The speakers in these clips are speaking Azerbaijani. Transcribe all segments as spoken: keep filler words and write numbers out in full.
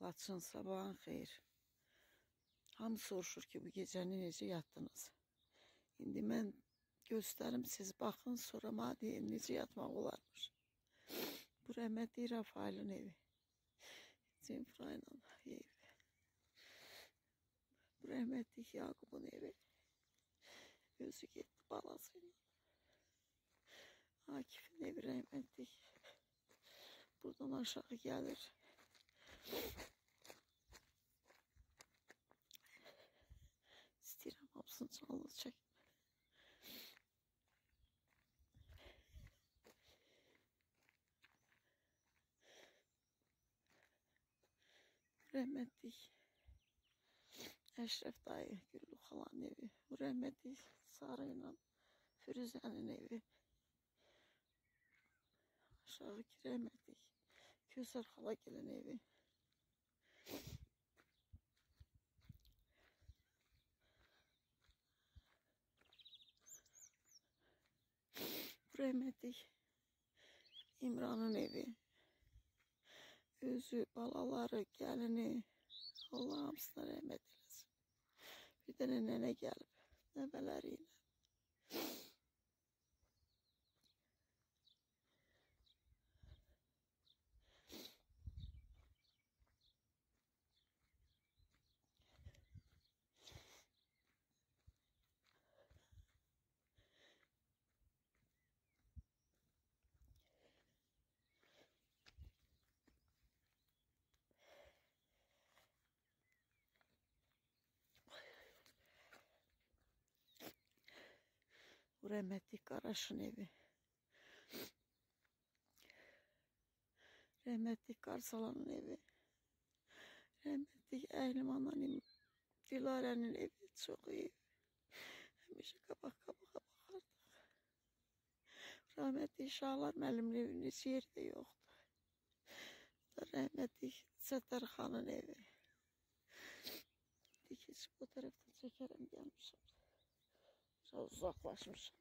Laçın, sabahın xeyir. Hamı soruşur ki, bu gecəni necə yatdınız? İndi mən göstərim, siz baxın, sonra mənə deyin, necə yatmaq olarmış. Bu rəhmətli Rafaelin evi. Cemfrayla evi. Bu rəhmətli Yaqubun evi. Özü getdi balasıyla. Akif'in evi rəhmətli. Buradan aşağı gəlir. İstəyirəm hamısını canlı çək. Rəhmətli Əşrəf dayı, Güllü xalanın evi. Bu rəhmətli Sarı ilə Firuzənin evi. Aşağı ki rəhmətli Kösər xala gəlin evi. Bu rəhmətli İmranın evi. Özü, balaları, gəlini, Allah hamısına rəhmət eləsin. Bir dənə nənə gəlib, nəvələri ilə. Bu rəhmətli Qaraşın evi. Rəhmətli Qarsalanın evi. Rəhmətli Əhlimanın, Dilarənin evi çox iyi. Həmişə qabaq-qabağa baxardıq. Rəhmətli Şahlar müəllimin evinin heç yeri də yoxdur. Rəhmətli Səttarxanın evi. Keçib bu tərəfdən çəkərəm, gəlmişəm. Biraz uzaqlaşmışam.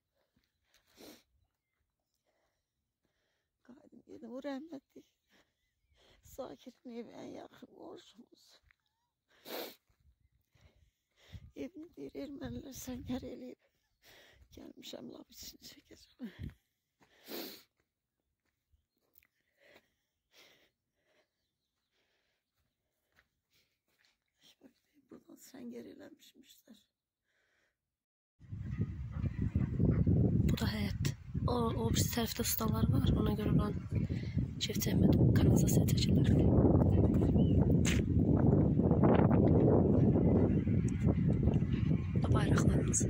Qaydım gedim. Bu rəhmətli Zakirin evi, ən yaxın qonşumuz. Evini deyir, ermənilər səngər eləyib. Gəlmişəm, laf içini çəkəcəm. Buradan səngər eləmişmişlər. Bu da həyət. O, o bir tərəfdə ustalar var. Ona görə ben çift çəkmədim. Kanalizasiya çəkirlər. Bu da bayraqlarımız.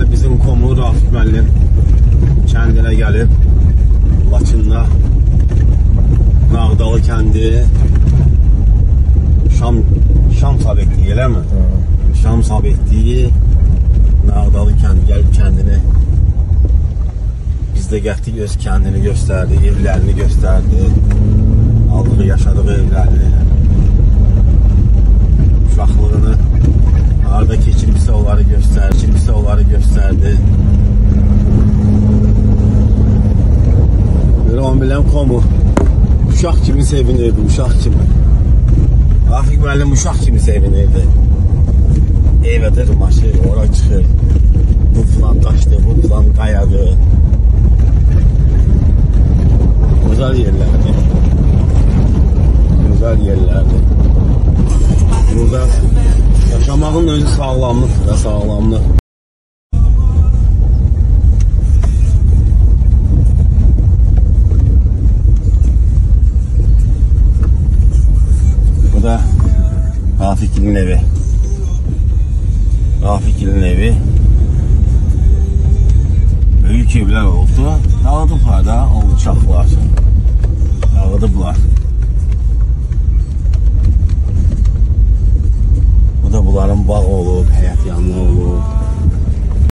bizim Komu Rafik müəllim kəndinə gəlib. Laçında Nağdalı kəndi Şam Şam sabitliyi, elə mi? Şam sabitliyi Nağdalı kəndi gəlib kəndini biz də getdik, öz kəndini göstərdi, evlərini göstərdi, aldığı, yaşadığı evlərini, uşaqlığını harada keçiribsə onları göstərdi, keçiribsə onları göstərdi. Görəm biləm Komu uşaq kimi sevinirdi, uşaq kimi. Rafik müəllim uşaq kimi sevinirdi. Evə dırmaşır, ora çıxır, bu filan daşdı, bu filan qayadı. Güzel yerlerdi. Güzel yerlerdi. Burada yaşamağın özü sağlamlık ve sağlamlık. Bu da Rafik'in evi. Rafik'in evi. Büyük evler oldu. Dağıdıblar da o uçaklar. Dağıdıblar. Bu da bunların bağ olub, həyat yanı olub.